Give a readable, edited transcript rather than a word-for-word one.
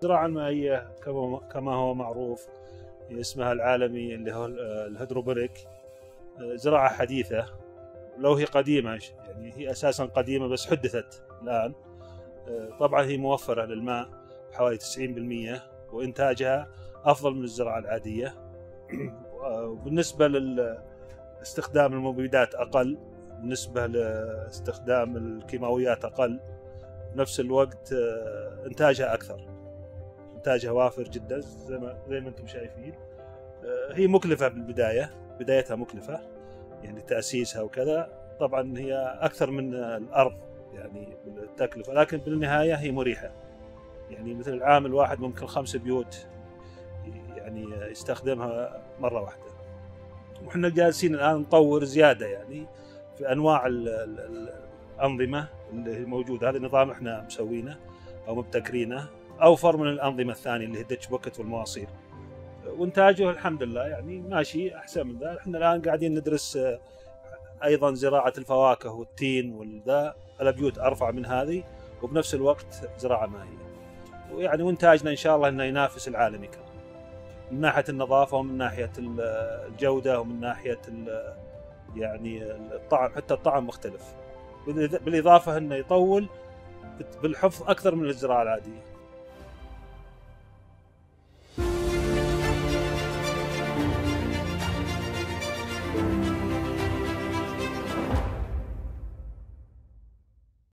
الزراعة المائية كما هو معروف اسمها العالمي اللي هو الهيدروبونيك، زراعة حديثة. لو هي قديمة يعني هي أساسا قديمة بس حدثت الآن. طبعا هي موفرة للماء حوالي 90%، وإنتاجها أفضل من الزراعة العادية. وبالنسبة لاستخدام المبيدات أقل، بالنسبة لاستخدام الكيماويات أقل، بنفس الوقت إنتاجها أكثر، إنتاجها وافر جدا زي ما أنتم شايفين. هي مكلفة بالبداية، بدايتها مكلفة يعني تأسيسها وكذا. طبعا هي أكثر من الأرض يعني بالتكلفة، لكن بالنهاية هي مريحة. يعني مثل العام الواحد ممكن 5 بيوت يعني يستخدمها مرة واحدة. وإحنا جالسين الآن نطور زيادة يعني في أنواع الأنظمة اللي موجودة. هذا النظام إحنا مسوينه أو مبتكرينه، أوفر من الأنظمة الثانية اللي هي الدتش بوكت والمواصير، وإنتاجه الحمد لله يعني ماشي أحسن من ذا. إحنا الآن قاعدين ندرس أيضا زراعة الفواكه والتين والذا على بيوت أرفع من هذه، وبنفس الوقت زراعة مائية. ويعني وإنتاجنا إن شاء الله إنه ينافس العالمي كمان من ناحية النظافة ومن ناحية الجودة ومن ناحية يعني الطعم. حتى الطعم مختلف، بالإضافة إنه يطول بالحفظ أكثر من الزراعة العادية.